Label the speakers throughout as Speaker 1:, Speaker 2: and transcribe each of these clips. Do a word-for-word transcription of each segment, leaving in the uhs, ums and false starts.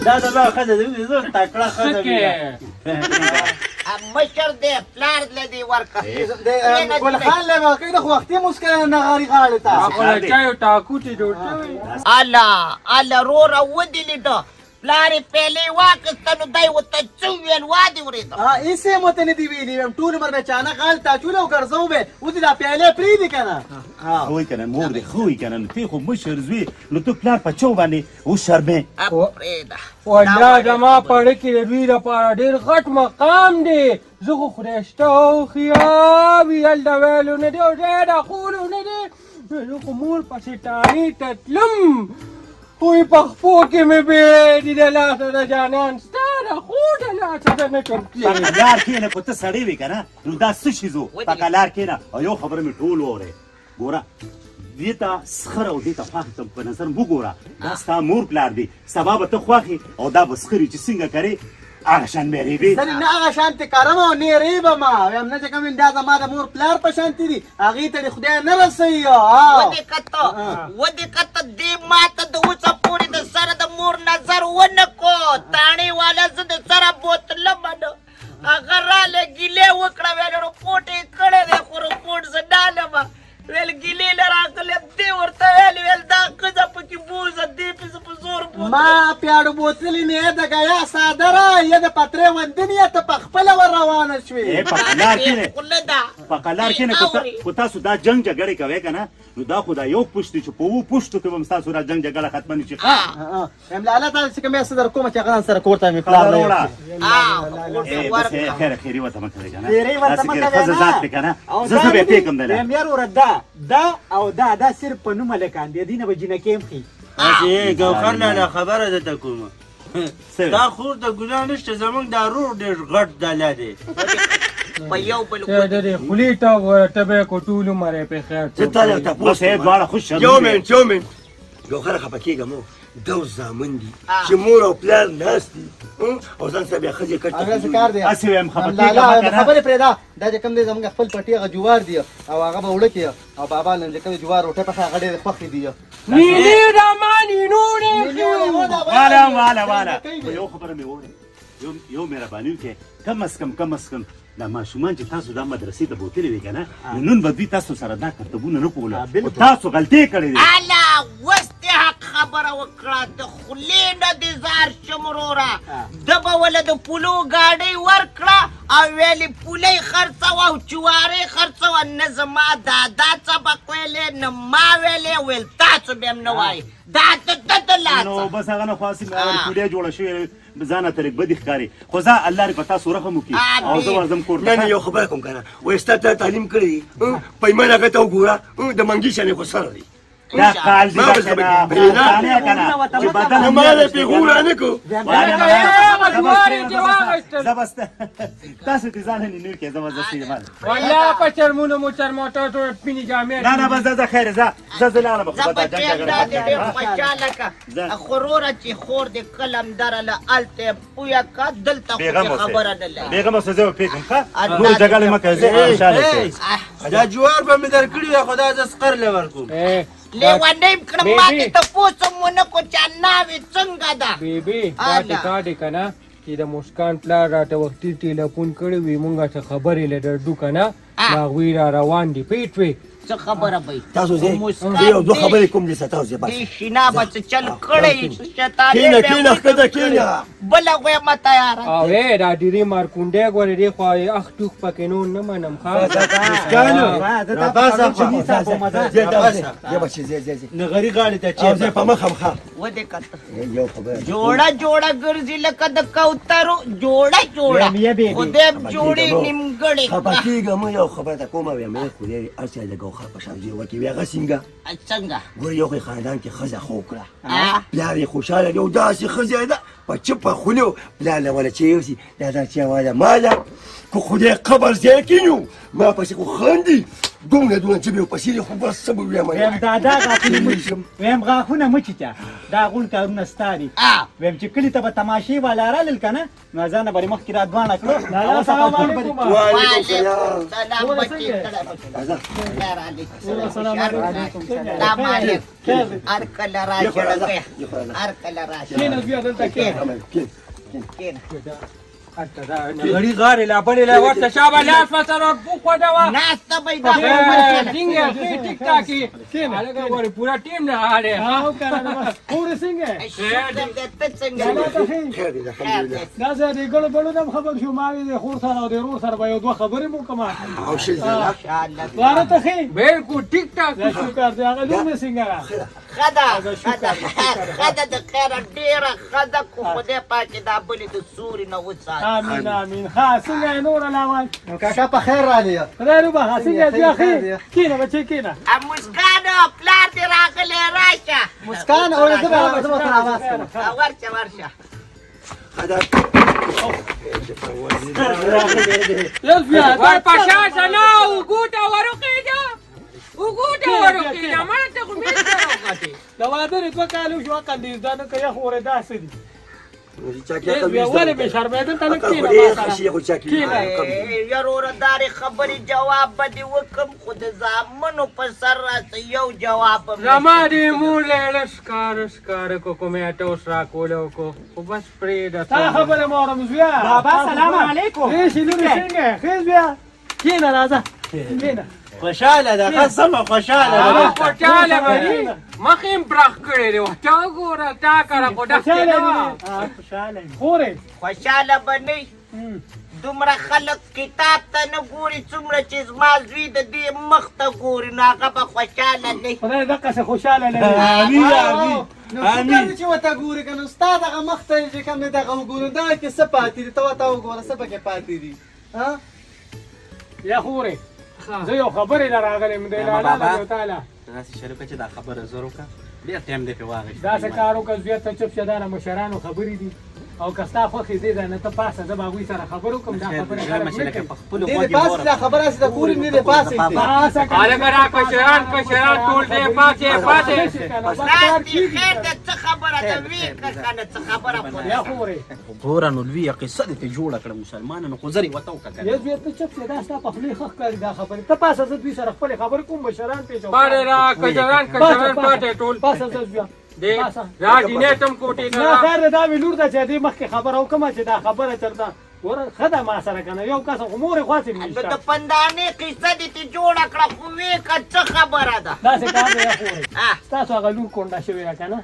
Speaker 1: دا زما ښځه ده زه تکړه ښځه
Speaker 2: مشر دی پلار لدی ورکه
Speaker 3: ګل خان له واقعي د وختي مسکه نغاري غاړه تا
Speaker 4: خپل چایو ټاکوټي جوړ شوی
Speaker 2: الله الله رورا ودی لیدو پلارې پیلې واخیسته نو دی ورته څه وویل وادې ورېده
Speaker 3: هېڅ مو ته نه دي ویلي ویم ټول عمر به چانه غاړې ته اچولې او ګرځو به اوس دې دا پیالې پرېږدي که نه
Speaker 1: ښه وایي که نه مور دې ښه وایي که نه نو ته خو مشر زوی نو ته پلار په چو باندې اوس شرمې
Speaker 2: پرېږده
Speaker 4: والله زما په اړه کې د دوی لپاره ډېر غټ مقام دی زه خو خدای شته او خیا ویل د ویلو نه دی او ډېر د خولو نه دی زه خو مور پسې ټاڼي ته تلم وی په خپو کې مې بېړې د لاسه د جانان ستا د خو د لاسه د نه کوم
Speaker 1: په قلار کښېنه خو ته سړی وې که نه نو دا څه شي زو په قلار کښېنه او یو خبره مې ټول واورئ ګوره دې ته سخر او دې ته خواښې ته په نظر وګوره دا ستا مور پلار دی سبا به ته خوښې او دا به سخرې چې څنګه کرې هغه شان به ریبې
Speaker 3: زه نه هغه شانتې کارم او نه ریبم ویم نه چې کوم دا زما د مور پلار په شانتې دي هغې ته دې خدای نه رسوي
Speaker 2: ودې کته ودې کته دې ما ته د اوسه پورې د سره د مور نظر ونه کو تاڼې والا زه د سره بوتلم نه هغه راله ګیلې وکړه ویل رپوټ یې کړی دی خو رپوټ زه ډالم ویل ګیلې نه راغلم دې ورته ویل ویل دا ښځه پکې بوزه دې پې زه په زور بوتلم
Speaker 3: ما پیاړو بوتلې نه یې د ګیا سادره یې د پترې وندنې یې ته په خپله ور روانه شوې
Speaker 1: په قلار کښېنې په قلار کښېنې خو تاسو دا جنګ جګړې کوئ که نه نو دا خو دا یو پوشت دی چې په اوو پوشتو کې به هم ستاسو را جنګ جګړه ختمه نه شي ښه
Speaker 3: یم لاله تا چې کوم یې څه در کومه چې هغه سره کور ته مې پلار
Speaker 1: راوړه خیر خیري ورته مه کوئ که نه داسې کې ښځه ذات دی که نه زه څه به یې پرېږدم دی
Speaker 3: یم یار وره دا دا او دا دا صرف په نوم هلکان دي دې نه به جینکې هم ښي
Speaker 5: هسې ګوخر لاله خبره درته کومه دا خور د ګناه نشته زموږ دا رور ډېر غټ دله دی
Speaker 2: په یو بل
Speaker 4: د دې خولې ته وګوره ته به یې کو ټول عمر یې پرې خیر
Speaker 5: زه تا له تپوس
Speaker 1: یې دواړه خوش
Speaker 5: یو منټ یو منټ ګوخره خفه کېږم دا اوس زامن دي چې مور او پلار ناست دي او ځان سره بیا ښځې کټ
Speaker 3: هغه څه کار دی
Speaker 1: هسې وایم خفه
Speaker 3: لاله خبرې پرېږده دا چې کوم دی زموږ خپل پټي هغه جوار دي او هغه به وړه کړي او بابا نن چې کوم جوار روټۍ پخه هغه ډېرې خوښې دي
Speaker 4: نیلي رماني نوړې
Speaker 1: والا والا والا یو خبره مې واورئ یو مهرباني وکړئ کم از کم کم از کم دا ماشومان چې تاسو دا مدرسې ته بوتلې وې که نه نو نن به دوی تاسو سره دا کرتبونه نه کوله تاسو غلطۍ کړې دي
Speaker 2: الله اوس دې حق خبره وکړه د خولې نه دې ځار شم وروره ده به وله د پولو ګاډۍ ورکړه او ویلې پولۍ خرڅوه او چوارۍ خرڅوه نه زما دادا سبق ویلې نه ما ویلې ویل تاسو به هم نه وایي دا د ده لاسه
Speaker 1: نو بس هغه نه خو هسې پولۍ جوړه شوې ځانه ته لږ بدې ښکاري خو زه الله دې په تاسو رحم وکړي او زه ورځم کور
Speaker 5: نه نه یو خبره کوم که نه وایي ستا تا تعلیم کړی دي پیمان هغه ته وګوره د منګي شانې خو سره دی
Speaker 1: دا کال دې دا کنه پښتانه کنه چې بدن
Speaker 5: ما دې پیغور نه کو
Speaker 1: زبست تاسو دې ځان نه نیو کې زبردست یې مال
Speaker 4: والله په چرمونو مو چرماټو ټول سپینې جامې
Speaker 1: نه نه بس زه خیر زه زه زه لاړم خو دا جنګ
Speaker 2: جګړه دې ډېر خوشحاله که خو وروره چې خور دې قلم درله هلته پویه که دلته خو خبره نه لري
Speaker 1: بیغم اوسه زه به پرېږدم ښه نور جګړې مه کوئ زه خوشحاله شئ
Speaker 5: دا جوار به مې در کړي وي خو دا زه سقر له ورکوم
Speaker 2: لیونۍ م کړم ما دې تپوس هم ونه کړو چې ناوې څنګه ده
Speaker 4: بیبي دا ټکا دی که نه چې د مسکان پلار راته وختي ټیلیفون کړی وي مونږ ته خبرې له ډرډو که نه د هغوی را روان دي پوه شوې
Speaker 2: څه خبره به
Speaker 5: تاسو زه یو دوه خبرې کوم دي څه تاسو زه بس
Speaker 2: دې شینا به څه چل کړی شیطان
Speaker 5: کښېنه کښېنه ښکته کښېنه
Speaker 2: بله غویمه تیاره
Speaker 4: او ای دا ډېرې مارکونډی ګورې دې خوا اخ ټوک پکې نور نه منم
Speaker 5: نغري غاړې ته چې زه په مخم ښه
Speaker 2: ودې کته
Speaker 5: یو خبره
Speaker 2: جوړه جوړه ګرځي لکه د کوترو جوړه جوړه خدای جوړې نیمګړې
Speaker 5: خفه کېږم یو خبره ته کومه ویم خدای دې هر څه د ګوښه په شان ځای وکړي وي هغه څنګه
Speaker 2: څنګه
Speaker 5: ګوره یو خو خاندان کې ښځه ښه وکړه پلار یې خوشحاله دی او داسې ښځه ده په چپه خولې پلار له وله چې یوسي دا دا چې واله ما ده که خدای قبر ځای کړي نو ما پسې خو خاندي دومره دونه چې به پسې خو بس څه به ویم
Speaker 6: ویم دادا غاښونه مچ ویم غاښونه مچچا دا غون کارونه ستاري ویم چې کلي ته به تماشې والا رالل که نه نو ځانه به مخکې را دوانه کړو
Speaker 4: لالا سلام علیکم
Speaker 5: وعلیکم السلام
Speaker 2: سلام بچی
Speaker 4: سلام علیکم
Speaker 2: سلام علیکم هر کله راشه هر کله راشه
Speaker 4: کینه بیا دلته کینه
Speaker 2: کینه
Speaker 4: غړي غارې لا بلې لا ورته شابه لاس وسره وخوډوه
Speaker 2: ناسته به دا
Speaker 4: څنګه ښه ټیک ټاکي هلکه ګورې پوره ټیم نه هلې
Speaker 6: او کنه نو بس پورې څنګه
Speaker 2: ته څنګه
Speaker 5: خیر دی الحمدلله
Speaker 6: دا زه د ګړو بړو نه خبر شو ما د خور سره او د رور سره به یو دوه خبرې مو کوم
Speaker 5: او شي زه
Speaker 6: واره ته خې
Speaker 4: بالکل ټیک ټاک
Speaker 6: شکر دی هغه لومې څنګه
Speaker 2: خدا خدا خدا د خیر ډیره خدا کو خدای پاک دا بلې د سوري نه وڅا
Speaker 6: امين امين ها څنګه نور علاوه
Speaker 3: کاکا په خیر رالی
Speaker 6: خدای روبه ها څنګه بیا خې کینه بچی کینه
Speaker 2: ا مسکان پلار دې راغله راشه
Speaker 3: مسکان او زه به زه به आवाज کوم
Speaker 2: ورشه ورشه
Speaker 5: خدا
Speaker 4: یل بیا ور پاشا نه وګوټه ورقېده وګوټه ورقېده مړه ته خو مې سره
Speaker 6: دا واده دوه کالو شو کاندې ځان کوي خورې داسې دي
Speaker 5: چا کې ته
Speaker 6: ولې به شرمېدل ته نه کینه
Speaker 5: ما سره خو چا کې
Speaker 2: یارور داري خبرې جواب به وکم خود زامنو په سر راته یو جواب
Speaker 4: زما دې مور له ښکار ښکار کو کومه ټوس را کولو کو خو بس پرې ده
Speaker 6: تا خبره مورم زویا بابا سلام علیکم ايش لوري څنګه خېز بیا کینه راځه کینه
Speaker 3: خوشاله ده قسم خوشاله
Speaker 4: ده خوشاله بری مخیم برخ کړی دی تا ګوره تا کړه خو ډکه
Speaker 6: خوشاله خورې
Speaker 2: خوشاله بنئ دومره خلک کتاب ته نه ګوري څومره چې زما زوی د دې مخ ته ګوري نو هغه به خوشاله دی
Speaker 6: خدای دقسې خوشاله لري
Speaker 3: امین امین امین چې وته ګوري که نو ستا دغه مخ ته چې کوم دی دغه وګورو دغه کې څه پاتې دي ته ورته وګوره څه پکې پاتې دي
Speaker 6: یا خورې زه یو خبرې له راغلم دی لالا تعالی
Speaker 1: داسې شریکه چې دا خبره زه وکړه ډېر ټایم دی پرې واغېست
Speaker 6: داسې کار وکړه زویه ته چپ شه دا د مشرانو خبرې دي او که ستا خوښې دی دا نه ته پاسه زه به هغوی سره خبرې وکړم دا خبرې
Speaker 3: دې پاسې دا خبره هسې د کورې نه دی پاسې
Speaker 4: هلکه را کشران کشران ټول دی پاسې پاسې
Speaker 2: ناستې خیر ده څه خبره ده ویې که که نه څه خبره
Speaker 6: یا خورې
Speaker 1: ګوره نو لویه قصه دې پرې جوړه کړه مسلمانانو خو زرې ورته وکړه
Speaker 6: یا زویه ته چپ شه دا ستا په خولې ښه ښکاري دا خبرې ته پاسه زه دوی سره خپلې خبرې کوم مشران پېژنم
Speaker 4: پاړې را کشران کشران پاتې ټول
Speaker 6: پاسه زه زویه
Speaker 4: دا ډینېټم کوټې
Speaker 6: نه خیر دی دا مې لور ده چې دې مخکې خبره وکړمه چې دا خبره چېرته ګوره ښه ده ما سره که نه یو کس خو مورې خواڅې مې
Speaker 2: د پندانې قصه دې تې جوړه کړه خو ویې که څه خبره ده
Speaker 6: داسې کار دی یا خورې ستاسو هغه لور کونډه شوې ده که نه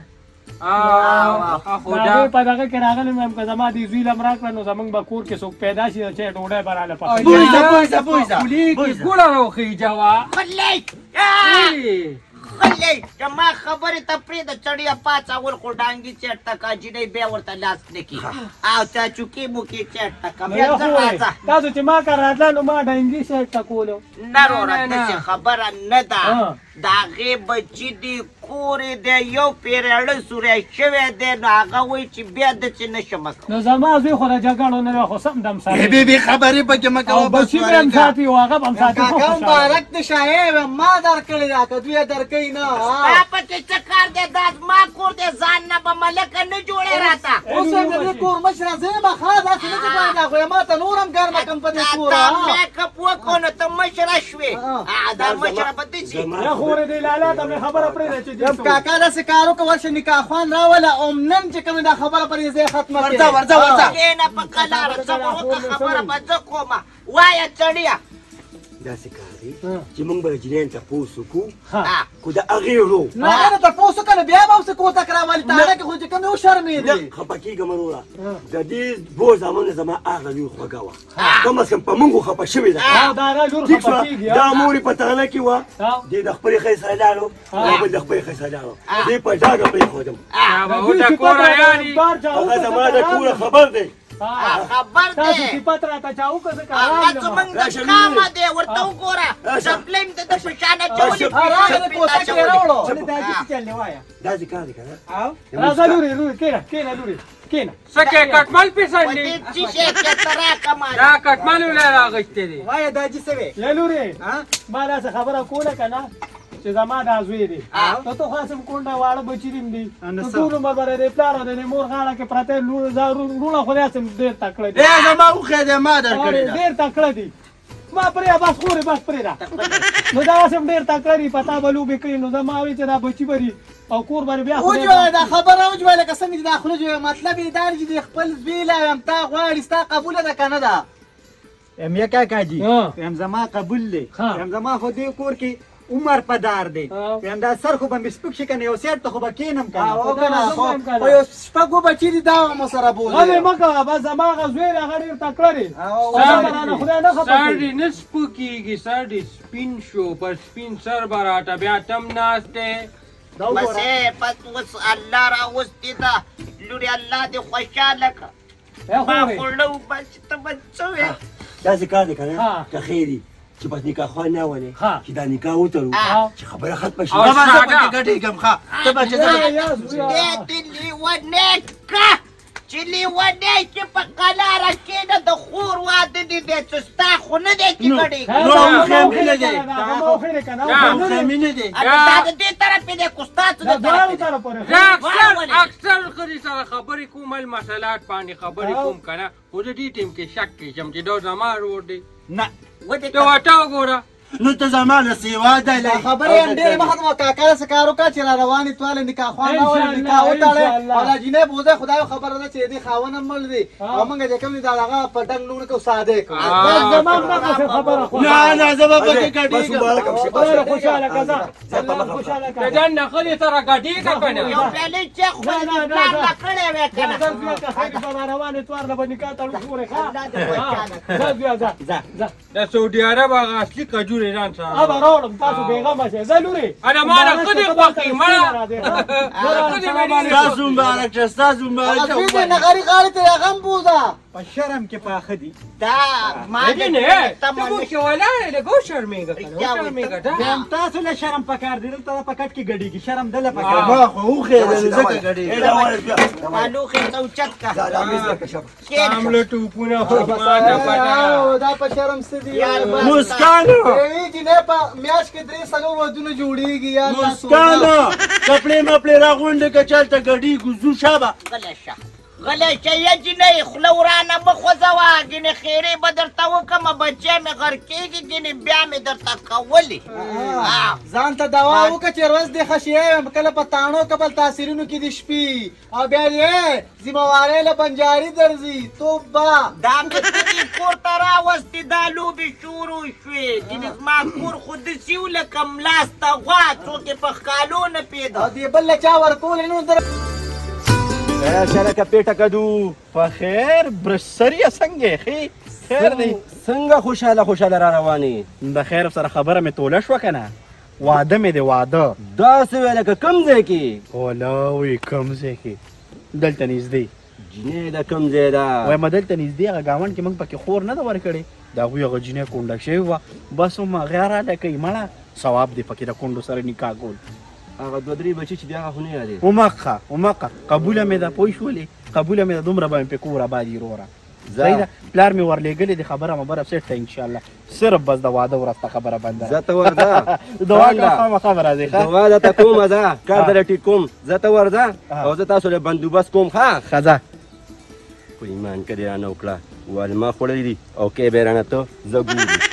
Speaker 4: خدا
Speaker 6: په دغه کې راغلم یم که زما دې زوی لم راکړه نو زمونږ به کور کې څوک پیدا شي چې ډوډۍ به راله پخوي
Speaker 3: پوهېږه پوهېږه
Speaker 4: خولې کې ګوړه راوښي جواب
Speaker 2: خلی خلی چې ما خبرې ته پرېږده چړیا پاڅول خو ډانګي چېرته که جینۍ بیا ورته لاس نه کړي او چا چوکې موکې چېرته که بیا ځه راځه
Speaker 6: تاسو چې ما کار راتله نو ما ډانګي سیټ ټکولو
Speaker 2: نه وروره داسې خبره نه ده د هغې بچي دی کورې دی یو پیرېړه سوری شوی دی نو هغه وایي چې بیا داسې نه شم
Speaker 6: نو زما زوی خو د جګړو نه دی خو سم دم ساتي
Speaker 3: بې خبرې پکې مه کوه
Speaker 6: بچي به هم ساتي او هغه به هم ساتي
Speaker 3: کاکا مبارک د شاهب ما درکړې ده که دوی یې درکوي نه
Speaker 2: ستا پکې څه کار دی دا زما کور دی ځان نه به ملکه نه جوړې راته
Speaker 3: اوس هم د دې کور مشره زه یم ښه داسې نه چې باید خو ما ته نور هم ګرمه کړم په دې کوره
Speaker 2: تا میکپ وکړو نو ته مشره شوې دا مشره به داسې
Speaker 6: یا خورې دی لالا ته مې خبره پرېږده چې
Speaker 3: یم کاکا داسې کار وکړه ورشه نکاح خوان راوله او نن چې کومې دا خبره پرې ځای ختمه کړې
Speaker 2: ورځه ورځه ورځه کښېنه په قلاره صبر وکړه خبره به زه کومه وایه چړیا
Speaker 5: داسې کار دی چې موږ به جنین تپوس وکړو
Speaker 2: ها
Speaker 5: خو د هغې ورو
Speaker 3: نه هغه نه تپوس وکړه نو بیا به اوس کوتک راولي تاړه کې خو چې کوم یو شرمېدې
Speaker 5: خفه کېږم وروره د دې دوو زامنو زما هغه لوی خوږه وه کم از کم په موږ خفه شوې ده ټیک شوه دا مور یې په تغله کې وه دې د خپلې ښځې سره لاړو او بل د خپلې ښځې سره لاړو دې په ډاګه پرېښودم هغه زما د کوره خبر دی
Speaker 2: خبر
Speaker 4: تاسو
Speaker 2: دی
Speaker 4: صفت راته چا وکړه ځکه
Speaker 2: هغه
Speaker 4: راغلم.
Speaker 2: زمونږ د کامه دی ورته وګوره چپلۍ مې د ده په شان اچولې
Speaker 6: ولې دا چې چل نه وایا
Speaker 5: داسې کار دی که نه
Speaker 6: او
Speaker 4: راځه لورې لورې کېنه کېنه لورې کېنه سکه کټمل پېژنې
Speaker 2: ودې چې شی کې ته راکه ما
Speaker 4: دا کټمل ولې راغښتې دی
Speaker 6: وایا دا چې څه وې
Speaker 4: یا لورې
Speaker 6: ها
Speaker 4: ما داسې خبره کوله که نه چې زما دا زوی دی ته تو خاصم کونډه واړه بچي دیم دی
Speaker 6: نو څه؟
Speaker 4: ټول عمر به د پلار او د مور غاړه کې پراته لور وروڼه خو داسې ډېر تکړه دي
Speaker 3: ای زما اوښې دی ما درکړې ده
Speaker 4: ډېر تکړه دي ما پرې بس خورې بس پرې ده نو دا اوس هم ډېر تکړه دي پتا به لوبې کوي نو زما وایي چې دا بچي به دي او کور باندې بیا خدای
Speaker 3: وجوه دا خبره وجوه لکه څنګه چې دا خوله جوړه مطلب یې دا دی چې د خپل زوی لا یم تا غواړي ستا قبوله ده که نه ده
Speaker 6: ام یا کاکا جی
Speaker 4: ها.
Speaker 6: ام زما قبول دی
Speaker 4: ها.
Speaker 6: ام زما خو دې کور کې عمر پدار دی
Speaker 4: ها.
Speaker 6: ام دا سر خو به مې سپک شي کنه یو سیټ ته خو به کینم کنه
Speaker 3: او
Speaker 4: دا
Speaker 3: که نه
Speaker 4: زما
Speaker 3: خو
Speaker 4: هم که نه.
Speaker 3: خو یو شپږو بچي دي دا هم سره
Speaker 4: غمې
Speaker 3: بولي
Speaker 4: مه کوه بس زما هغه زوی دی هغه ډېر تکړه دی
Speaker 3: او
Speaker 4: ستا
Speaker 3: ولې
Speaker 4: به رانه
Speaker 3: دي؟
Speaker 4: خدای نه خفه
Speaker 7: سر
Speaker 4: کړي.
Speaker 7: دې نه سپکېږي سر دې سپین شو پر سپین سر به راته بیا تم ناست دی
Speaker 6: دا وګوره
Speaker 2: بس بس اوس الله راوستې ده لورې الله دې خوشحاله کړه
Speaker 4: ای
Speaker 2: ما
Speaker 4: خورې.
Speaker 2: خوړو بچ ته به څه وې
Speaker 5: داسې کار دی که نه
Speaker 4: ها.
Speaker 5: که خیر وي چې بس نکاح خواه نه ولې
Speaker 4: ها.
Speaker 5: چې دا نکاح وتړو
Speaker 4: ها.
Speaker 5: چې خبره ختمه شي
Speaker 7: او
Speaker 3: زما زه
Speaker 7: ساده.
Speaker 3: پکې ګډېږم ښه ته به چې
Speaker 4: یا-
Speaker 3: زه
Speaker 4: یا زویه.
Speaker 2: دې دې لیونې که چې لیونې چې په قلاره کښېنه د خور واده دې دی چې ستا خو نه دی چې ګډېږي
Speaker 4: ها،
Speaker 3: نو
Speaker 4: دا
Speaker 3: اوښې
Speaker 4: اوښې
Speaker 3: مینه دی.
Speaker 4: کنه، دا اوښې دی کنه،
Speaker 7: دا
Speaker 4: اوښې
Speaker 3: اوښې
Speaker 4: نه دی.
Speaker 3: مینه دی
Speaker 2: دا د دې طرف دی که ستا څه
Speaker 4: دا
Speaker 2: د
Speaker 4: دواړو
Speaker 2: طرف دی
Speaker 4: طرف پورې.
Speaker 7: زه اکثر
Speaker 2: ولې؟
Speaker 7: اکثر ښځې سره خبرې کوم المسلات باندې خبرې
Speaker 4: او.
Speaker 7: کوم که نه خو زه دې ټیم کې شک کې شم چې دا زما رور دی
Speaker 6: نه
Speaker 2: ودې
Speaker 7: ته ورته وګوره
Speaker 3: نو ته زما نه سیوا دی دا خبرې هم ډېرې مه ختمه کاکا داسې کار وکړه چې را روانې تواله نکاح خواه نه ولې
Speaker 4: انشاءالله،
Speaker 3: نکاح وتړې
Speaker 4: انشاءالله.
Speaker 3: او دا جینۍ بوزه خدای خبره ده چې دې خاوند هم مړ دی
Speaker 4: ها.
Speaker 3: او موږ چې کوم دي دا هغه په ډنګ لوڼه کوو ساده یې کوو
Speaker 4: بس زما هم دغسې خبره خوښه.
Speaker 3: نه نه زه به پکې
Speaker 5: بس مبارک هم شي.
Speaker 3: ګډېږم
Speaker 4: الله خوشحاله که ځه. الله خوشحاله که.
Speaker 7: د دننه ښځې سره ګډېږه که نه
Speaker 2: یو پیالې چای خو
Speaker 4: نه، نه، نه،
Speaker 2: پلان
Speaker 4: نه.
Speaker 2: لا کړی وې که نه
Speaker 4: ځه زویه که خیر به را روانې توار له به نکاح تړو ګورې ښه؟
Speaker 2: الله دې خوشحاله کړي.
Speaker 4: ځه زویه ځه
Speaker 6: ځه.
Speaker 4: ځه.
Speaker 7: د سعودي عرب هغه اصلي کجورې ځان سره
Speaker 4: ابا راوړم تاسو بېغمه شئ ځه لورې.
Speaker 7: انا ما نه ښځې خوښې مړه
Speaker 4: راځئ، ښه؟
Speaker 7: ښځې مې ډېرې
Speaker 3: ستاسو مبارک شه ستاسو مبارک شه
Speaker 4: زوی
Speaker 3: زوی دې نغري غاړې ته یې غم بوزه
Speaker 6: په شرم کې پاخه دي
Speaker 2: دا ما
Speaker 7: نه نه
Speaker 2: ته
Speaker 7: ته مو کې ولاړې لږ وشرمېږه که نه
Speaker 2: یا
Speaker 7: وشرمېږه
Speaker 2: وي،
Speaker 7: دا
Speaker 6: هم تاسو له شرم پکار دی دلته په کټ کې ګډېږي شرم دله
Speaker 7: آه.
Speaker 6: پکار
Speaker 3: ما خو اوښې دی ځکه
Speaker 5: اے
Speaker 3: ګډېږم
Speaker 5: دا ولې بیا
Speaker 2: مالوخې ته اوچت
Speaker 5: دا
Speaker 2: کا
Speaker 5: دا میز لکه شب
Speaker 7: عامله ټوپونه خو
Speaker 3: بس
Speaker 7: ما نه پته
Speaker 3: او دا په شرم څه دي
Speaker 2: یار بس.
Speaker 3: مسکانو یوې جینۍ په میاشت کې درې څلور ودونه جوړېږي یا
Speaker 5: مسکانو کپړې مپړې راغونډې که چلته ګډېږو ځو شابه
Speaker 2: غلی شه غلی شه یا جینۍ خوله ورانه مه خوځوه ګینې خیرې به درته وکړمه بچی مې غر کېږي ګینې بیا مې درته کولې
Speaker 3: ځان ته دوا وکړه چې ورځ دې ښه شي کله په تاڼو کبل تاثیرونو کې دې شپې او بیا دې ذمهوارۍ له بنجاري درځي توبه
Speaker 2: دا مې ته کور ته راوستې دا لوبې شروع شوې ګینې زما کور خو داسې و لکه ملاسته غوا څوک یې په ښکالو نه
Speaker 3: او
Speaker 2: پېده
Speaker 3: دې بل له چا ورکولې نو در
Speaker 6: شرکه پیټه کدو په خیر برسریه څنګه خې خیر دی
Speaker 8: څنګه خوشاله خوشاله را روانې
Speaker 6: د خیر سره خبره مې توله شوه که نه واده مې دی واده
Speaker 8: داسې وی لکه کوم ځای کې
Speaker 6: ولاوی کوم ځای کې دلته نږدې
Speaker 8: جینۍ د کوم ځای ده
Speaker 6: وایم دلته نږدې هغه ګاونډ کې موږ پکې خور نه ده ورکړې د هغوی هغه جینۍ کونډه شوې وه بس هم هغې راله کوي مړه ثواب دی پکې د کونډو سره نکاح کول
Speaker 8: هغه دوه درې بچي چې دی هغه خو نه یادې
Speaker 6: ومقه ومقه قبوله مې ده پوه شولې قبوله مې ده دومره به مې پې کور ابادي وروره صحیح ده پلار مې ورلېږلې دي خبره مبره سیټ ته انشاءالله صرف بس د واده ورځ ته خبره بنده
Speaker 8: زه ته ورځه
Speaker 6: دعا کوه خامخا به راځې ښه
Speaker 8: دوا درته کومه زه کار در ټیټ کوم زه ته ورځه او زه تاسو له بندوبست کوم ښه
Speaker 6: ښه ځه
Speaker 8: په ایمان کې دې رانه وکړه والې ما خوړلي دي او کې به یې رانه ته زه ګوري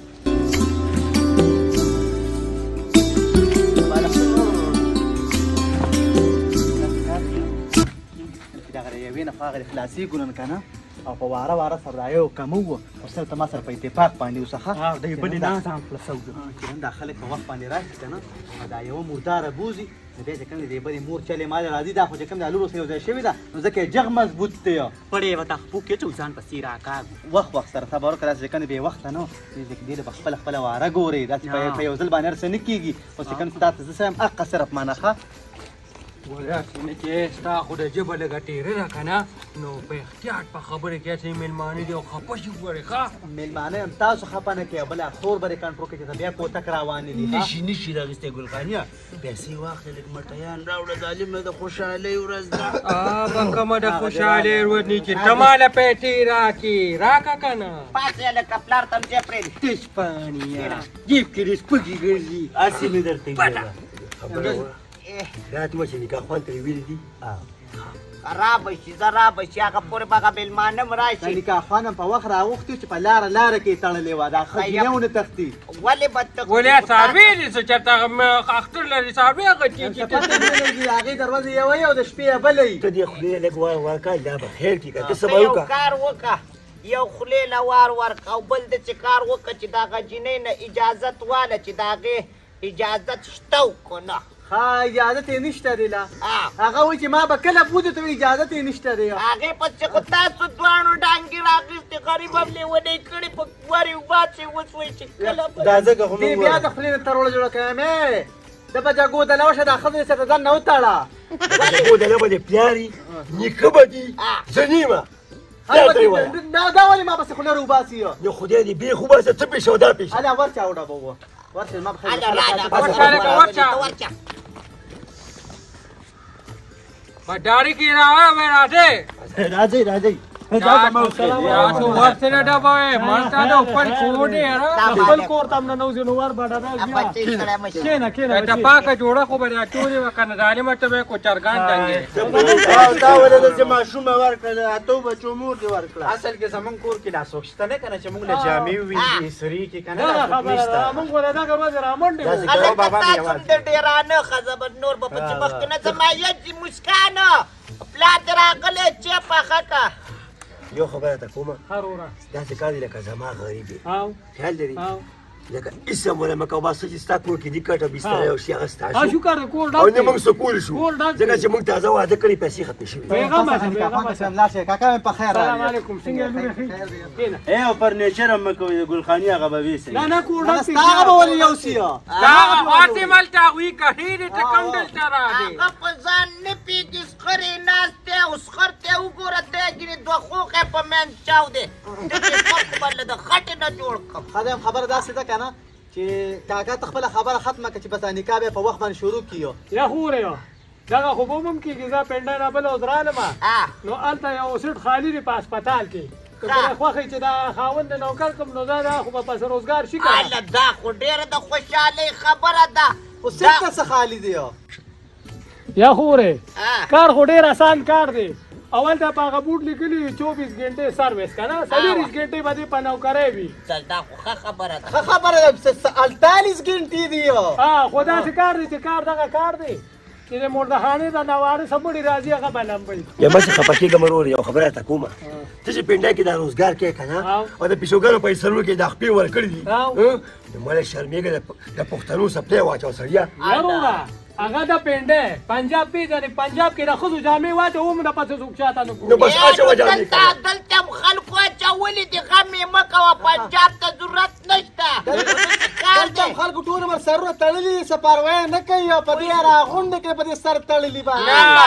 Speaker 3: دغه یوې نه خو هغه خلاصېږو نن که نه او په واره واره سره دا یو کمو وه خو سره ته ما سره په اتفاق باندې اوسه ښه
Speaker 6: دی بلې نه ځان خلاصو
Speaker 3: چې نن دا خلک په وخت باندې راشي که نه او دا یوه مرداره بوځي نو بیا چې کوم دی بلې مور چلې مالې راځي دا خو چې کوم د لورو سره یو ځای شوې ده نو ځکه یې جغ مضبوط دی
Speaker 6: پړې به تا خپو کې چې ځان پسې راکاږو
Speaker 3: وخت وخت سره صبر وکړه چې کوم بې وخته نه دې له خپله خپله واره ګورې داسې په یو ځل باندې هر څه نه کېږي خو چې کوم ستا ته زه څه یم حقه صرف مانه ښه
Speaker 7: ګوره څنګه چې ستا خو د ژبه لږه تېره ده که نه نو په احتیاط په خبرې کې چې مېلمانه دي او خفه شي ګورې ښه
Speaker 3: مېلمانه یم تاسو خفه نه کوئ بله خور به دې کنټرول کړي چې ته بیا کوتک راوانې دي
Speaker 6: نشي نشي راغستی ګلخانیه پیسې واخله لږ مټیان راوړه ظالمه د خوشحالۍ ورځ ده
Speaker 7: به کومه د خوشحالۍ ورځ نه چې ته ماله پیسې راکړې راکړه که نه
Speaker 2: پاسې لکه پلار ته مچې پرېږدي
Speaker 7: تش پانیه جیب کې دې سپږې ګرځي
Speaker 5: هسې مې درته ویله خبره وه دا ته وه چې نکاح خوند ترې ویلي دي
Speaker 2: رابه شي زه رابه شي هغه پورې به هغه مېلمانه م
Speaker 3: د
Speaker 2: راشي
Speaker 3: نکاح خوان هم په وخت راوښتي چې په لاره لاره کې یې تړلې وه دا ښځینه ونه تښتي
Speaker 2: ولې به ته
Speaker 7: ولې څاروي دي څه چېرته هغه اختر لري څاروي هغه کېږي
Speaker 3: پته نه لګي د هغې دروازه یوه یې او د شپې یې بله یي
Speaker 5: ته دې خولې لږ وار ورکړه دا به خیر کړي که ته څه
Speaker 2: ته
Speaker 5: به
Speaker 2: یو
Speaker 5: وکړه
Speaker 2: کار وکړه یو خولې له وار ورکړه او بل د چې کار وکړه چې د هغه جینۍ نه اجازت واله چې د هغې اجازت شته وکړو نه
Speaker 3: ها اجازت یې نشته دی لا هغه وایي چې ما به کله بودې ته اجازت یې نشته دی
Speaker 2: هغې پسې خو تاسو دواړو ډانګې راخیستې غریب هم لیونۍ کړې په ورې وباسې اوس وایي چې کله به
Speaker 5: دا ځکه خو
Speaker 3: دې بیا د خولې نه تروړه جوړه کوم د به جګو د لوشه دا ښځې سره ځان نه وتړه
Speaker 5: دغو دله به دې پلاري نیکه به دي زه نیمه دا ته یې وایه
Speaker 3: دا ولې ما پسې خوله روباسي
Speaker 5: نو خدای دې بېخ وباسه څه پېښه او دا پېښه
Speaker 3: هله ورچا وډه به وه ورچې ما به
Speaker 2: هله راله ورچه
Speaker 7: په ډاري کې راوړه مې راځې
Speaker 5: راځئ راځئ
Speaker 7: تاسو ورسره ډبه وې مړتا د خپل کور دی یاره
Speaker 3: خپل کور ته هم ننوځي نو ور به ډبه کښېنه کښېنه
Speaker 7: ته پاکه جوړه خو به دا ټولې وه که نه ظالمه ته به یې کوچرګان ډنګې
Speaker 6: دا ولې ده چې ماشومه ورکړه اتو بچو مور دې ورکړه اصل کې زمونږ کور کې دا څوک شته نه که نه چې موږ له جامې ووینځي سرې کې که نه دا څوک نشته
Speaker 3: موږ به د دغه ورځې رامنډې وو
Speaker 2: هلکه تاسو هم د ډېرانه ښځه به نور به په چې مخکې نه زما یاد دي مسکانه پلار دې راغلی چې پخه که
Speaker 5: یو خبره ته کومه
Speaker 3: هروره
Speaker 5: داسې کار دی لکه زما غریب دی
Speaker 3: او
Speaker 5: خیال لري
Speaker 3: او
Speaker 5: لکه هېڅ هم ونه مه کوه بس څه چې ستا کور کې دي کټه بستره یو شي هغه ستا
Speaker 3: ها
Speaker 5: شو
Speaker 3: شو کار دی کور
Speaker 5: او
Speaker 3: ډک
Speaker 5: نه موږ سکول شو
Speaker 3: کور ډک
Speaker 5: ځکه چې موږ تازه واده کړي پیسې ختمې شوي
Speaker 3: پیغام شه پیغام شه الله شه کاکا مې په خیر
Speaker 7: سلام علیکم څنګه یې لورې
Speaker 3: کښېنه
Speaker 6: ای او فرنیچر هم مه کوئ د ګلخاني هغه به ویسئ
Speaker 3: نه نه کور ډک ستا هغه به ولې یوسي
Speaker 7: دا غواړې ملته هغوی کهې دې ته کوم دلته راغې
Speaker 2: هغه په ځان نه پېږي سخرې ناست دی او سخر ته یې وګوره ته یې ګینې دوه خوښې په منځ چاو دی ته چې سخر خو به له د خټې نه جوړ کړم
Speaker 3: ښه دی خبره داسې ده که نه چې کاکا ته خپله خبره ختمه کړه چې بس نکاح بیا په وخت باندې شروع کړي
Speaker 4: یا خورې دغه خو به هم کېږي زه پنډه نه بله اوس رالم نو هلته یو سیټ خالي دی په هسپتال کې که پرې خوښوي چې دا خاوند د نوکر کړم نو دا دا خو به پس روزګار شي که
Speaker 2: هله دا خو ډېره د خوشحالۍ خبره ده
Speaker 3: خو سیټ ته څه خالي دی
Speaker 4: یا خورې کار خو ډېر آسان کار دی اول ته په هغه بوټ لیکلي چوبیس ګنټې سروس که نه څلېرویشت ګنټې به دې په نوکرۍ وي
Speaker 2: دا خو ښه خبره ده
Speaker 3: ښه خبره ده اړتالیس ګنټې دي
Speaker 4: ها خو داسې کار دی چې کار دغه کار دی چې د مردخانې د نوارې سمړي راځي هغه به لمبوي
Speaker 5: یا بس خفه کېږم ورور یو خبره ته کومه ته چې پنډه کې دا روزګار کوې که نه او د پیشوګانو پیسرو کې دا خپې ورکړي دي نو مله شرمېږه د پښتنو سپلی واچو سړیه
Speaker 4: وروره هغه د پنډه پنجاب پېژنې پنجاب کې د ښځو جامې واچو هم د پسې څوک شاته نه
Speaker 5: نو بس اچوه جامې
Speaker 2: دلته دلته هم خلکو اچولي دي غم یې مه کوه پنجاب ته ضرورت نشته کار
Speaker 3: دلته هم خلکو ټول عمر سرونه تړلي دي څه پروا نه کوي او په دې راغونډې کړې په دې سر تړلي به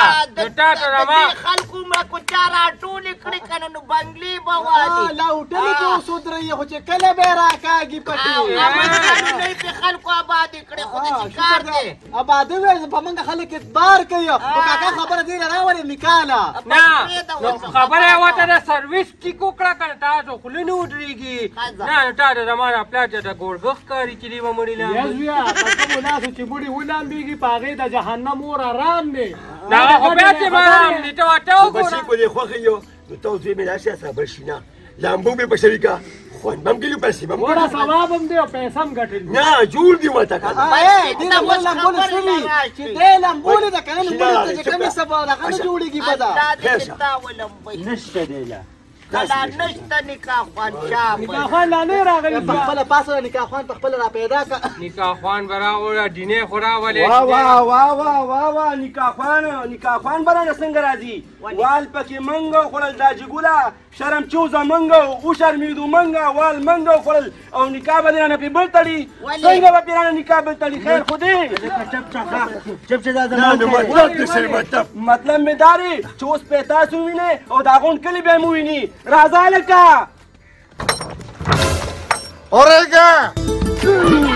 Speaker 2: خلکو مړه کوچا راټولې کړې که نه نو بنګلې به والي
Speaker 3: لا هوټلې کې اوسودرئ خو چې کله به یې راکاږي پټې
Speaker 2: پې خلکو آبادې کړې خو د چې کار دی
Speaker 3: آباده وې په موږ خلک اعتبار کوي خو کاکا خبره دې راوړې نکاح نه
Speaker 7: نه خبره یې ورته د سروس ټیک وکړه که نه تاسو خوله نه ودرېږي نه نو تا د زما د پلار چې د ګوربخ ښکاري چې دې به مړي
Speaker 4: یا زویه په کومو لاسو چې بوډۍ ولامبېږي په هغې د جهنم اور ارام دی
Speaker 7: دغه خو بیا چې مرام دي ته ورته
Speaker 5: بس یې په دې خوښې یو نو ته اوس یې مې داسې صبر شي نه لامبو مې په شریکه خوند به هم ګلي پیسې به هم
Speaker 4: وړه ثواب هم دی او پیسه هم ګټلي
Speaker 5: نه جوړ دي ورته که نه
Speaker 3: دې لمبو لمبولې سوي چې دې لمبولې ده که نه لمبولې ته چې کمې سبا دغه نه جوړېږي به ده
Speaker 6: نشته دی لا
Speaker 2: کله نشته نکاح خوان شاه
Speaker 4: نکاح خوان لا نه راغلی
Speaker 3: په خپله پاسه نکاح خوان په خپله را پیدا کړه
Speaker 7: نکاح خوان به راوړه ډینې خو راولې
Speaker 6: واه واه واه واه واه واه نکاح خوان نکاح خوان به رانه څنګه راځي وال پکې منګه خوړل دا جګوله
Speaker 5: شرم چې زمونږ او شرمېدو منګه وال منګه وخوړل او نکاح به دې رانه پې بل تړي څنګه به پې رانه نکاح بل تړي خیر خو دی مطلب مې دا دی چې اوس پې تاسو ووینئ او د هغون کلي بیا مو ویني راځه هلکه
Speaker 9: اورېږه